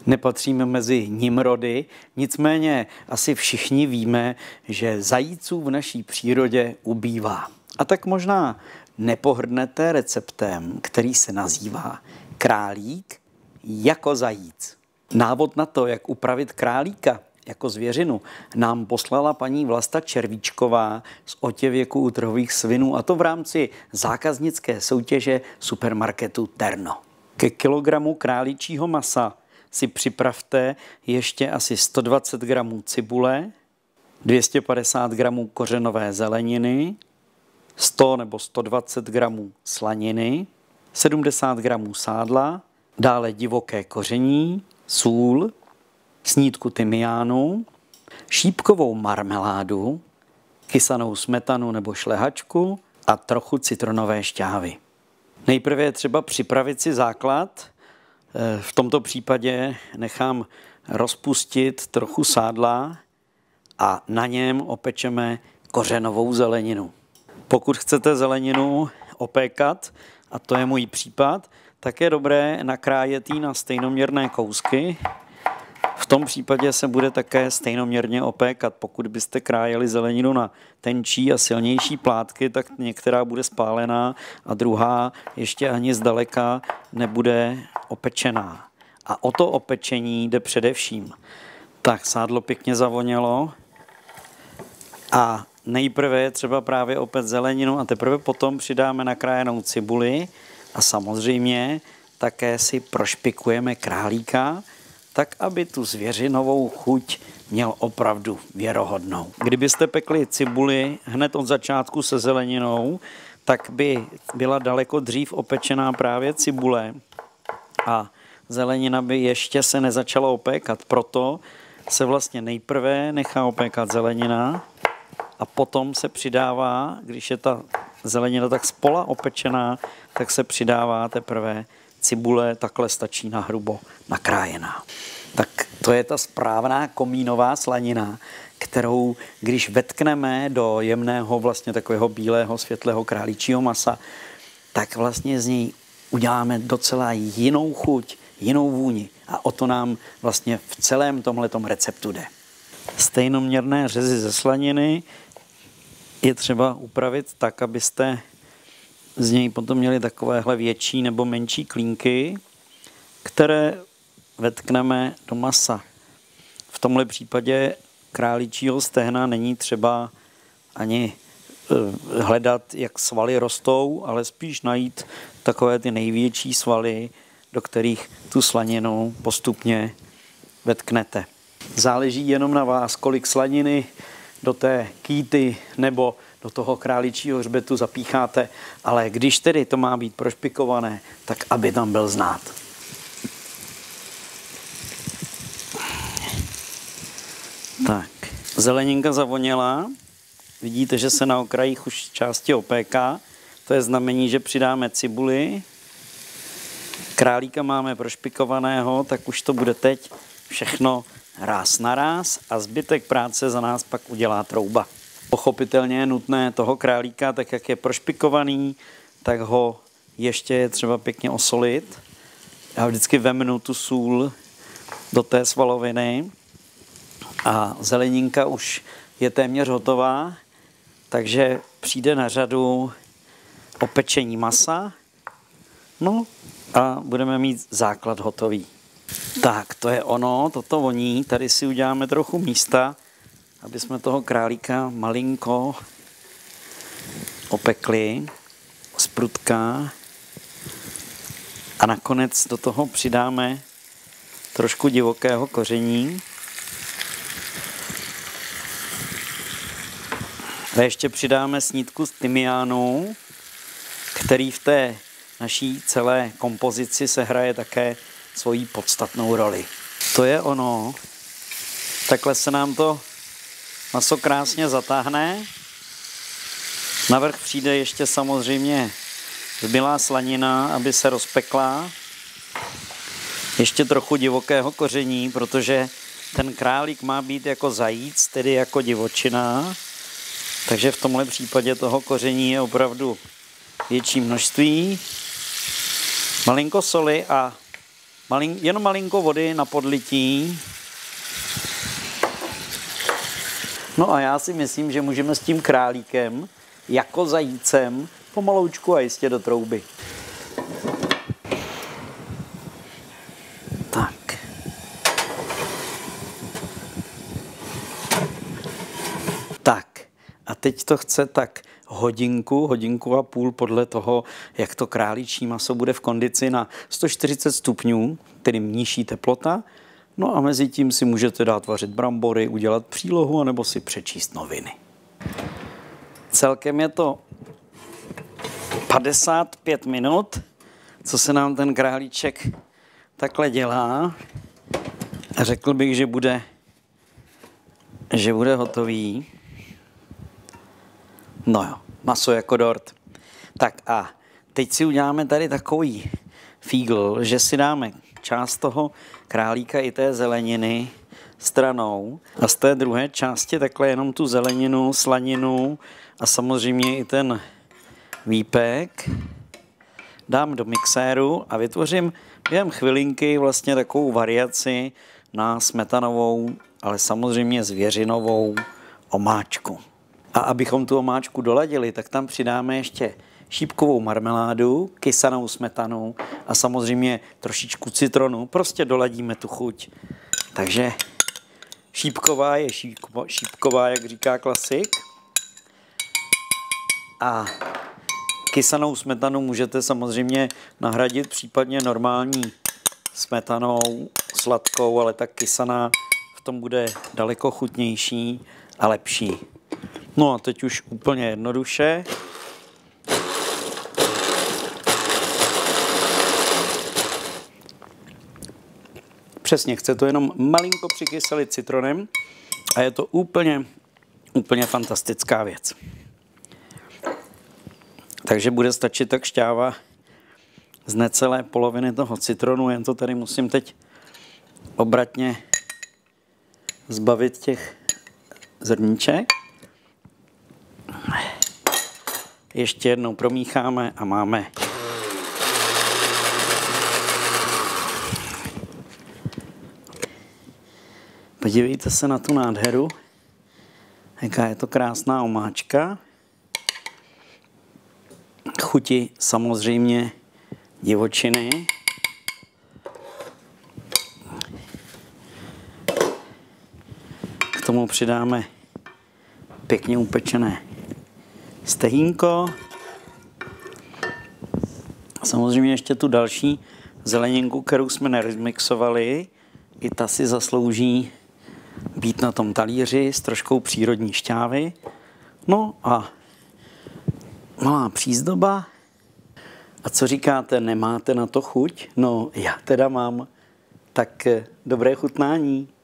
Nepatříme mezi nimrody, nicméně asi všichni víme, že zajíců v naší přírodě ubývá. A tak možná nepohrdnete receptem, který se nazývá králík jako zajíc. Návod na to, jak upravit králíka jako zvěřinu, nám poslala paní Vlasta Červíčková z Otěvěku u trhových svinů, a to v rámci zákaznické soutěže supermarketu Terno. Ke kilogramu králíčího masa si připravte ještě asi 120 gramů cibule, 250 gramů kořenové zeleniny, 100 nebo 120 gramů slaniny, 70 gramů sádla, dále divoké koření, sůl, snídku tymiánu, šípkovou marmeládu, kysanou smetanu nebo šlehačku a trochu citronové šťávy. Nejprve je třeba připravit si základ. V tomto případě nechám rozpustit trochu sádla a na něm opečeme kořenovou zeleninu. Pokud chcete zeleninu opékat, a to je můj případ, tak je dobré nakrájet ji na stejnoměrné kousky. V tom případě se bude také stejnoměrně opékat. Pokud byste krájeli zeleninu na tenčí a silnější plátky, tak některá bude spálená a druhá ještě ani zdaleka nebude opečená. A o to opečení jde především. Tak sádlo pěkně zavonělo a nejprve je třeba právě opět zeleninu a teprve potom přidáme nakrájenou cibuli a samozřejmě také si prošpikujeme králíka, tak aby tu zvěřinovou chuť měl opravdu věrohodnou. Kdybyste pekli cibuli hned od začátku se zeleninou, tak by byla daleko dřív opečená právě cibule a zelenina by ještě se nezačala opékat. Proto se vlastně nejprve nechá opékat zelenina a potom se přidává, když je ta zelenina tak spola opečená, tak se přidává teprve cibule, takhle stačí nahrubo nakrájená. Tak to je ta správná komínová slanina, kterou když vetkneme do jemného vlastně takového bílého světlého králíčího masa, tak vlastně z něj uděláme docela jinou chuť, jinou vůni. A o to nám vlastně v celém tomhletom receptu jde. Stejnoměrné řezy ze slaniny je třeba upravit tak, abyste z něj potom měli takovéhle větší nebo menší klínky, které vetkneme do masa. V tomhle případě králíčího stehna není třeba ani hledat, jak svaly rostou, ale spíš najít takové ty největší svaly, do kterých tu slaninu postupně vetknete. Záleží jenom na vás, kolik slaniny do té kýty nebo do toho králíčího hřbetu zapícháte, ale když tedy to má být prošpikované, tak aby tam byl znát. Tak, zeleninka zavoněla, vidíte, že se na okrajích už části opéká, to je znamení, že přidáme cibuli. Králíka máme prošpikovaného, tak už to bude teď všechno ráz na ráz a zbytek práce za nás pak udělá trouba. Pochopitelně je nutné toho králíka, tak jak je prošpikovaný, tak ho ještě je třeba pěkně osolit. Já vždycky vemnu tu sůl do té svaloviny a zeleninka už je téměř hotová, takže přijde na řadu opečení masa, no a budeme mít základ hotový. Tak, to je ono, toto voní, tady si uděláme trochu místa, aby jsme toho králíka malinko opekli, sprutka a nakonec do toho přidáme trošku divokého koření. A ještě přidáme snídku z tymiánu, který v té naší celé kompozici se hraje také svoji podstatnou roli. To je ono. Takhle se nám to maso krásně zatáhne. Navrch přijde ještě samozřejmě zbylá slanina, aby se rozpekla. Ještě trochu divokého koření, protože ten králík má být jako zajíc, tedy jako divočina. Takže v tomhle případě toho koření je opravdu větší množství. Malinko soli a Jenom malinko vody na podlití. No a já si myslím, že můžeme s tím králíkem, jako zajícem, pomaloučku a jistě do trouby. Tak. Tak. A teď to chce tak hodinku a půl podle toho, jak to králičí maso bude v kondici na 140 stupňů, tedy nižší teplota. No a mezi tím si můžete dát vařit brambory, udělat přílohu anebo si přečíst noviny. Celkem je to 55 minut, co se nám ten králíček takhle dělá. A řekl bych, že bude hotový. No jo, maso jako dort. Tak a teď si uděláme tady takový fígl, že si dáme část toho králíka i té zeleniny stranou a z té druhé části takhle jenom tu zeleninu, slaninu a samozřejmě i ten výpek dám do mixéru a vytvořím během chvilinky vlastně takovou variaci na smetanovou, ale samozřejmě zvěřinovou omáčku. A abychom tu omáčku doladili, tak tam přidáme ještě šípkovou marmeládu, kysanou smetanu a samozřejmě trošičku citronu. Prostě doladíme tu chuť. Takže šípková je šípková, jak říká klasik. A kysanou smetanu můžete samozřejmě nahradit případně normální smetanou, sladkou, ale tak kysaná v tom bude daleko chutnější a lepší. No a teď už úplně jednoduše. Přesně, chce to jenom malinko přikyselit citronem a je to úplně fantastická věc. Takže bude stačit tak šťáva z necelé poloviny toho citronu, jen to tady musím teď obratně zbavit těch zrníček. Ještě jednou promícháme a máme podívejte se na tu nádheru, jaká je to krásná omáčka. Chuti samozřejmě divočiny. K tomu přidáme pěkně upečené stehínko. Samozřejmě ještě tu další zeleninku, kterou jsme nerozmixovali. I ta si zaslouží být na tom talíři s troškou přírodní šťávy. No a malá přízdoba. A co říkáte, nemáte na to chuť? No já teda mám. Tak dobré chutnání.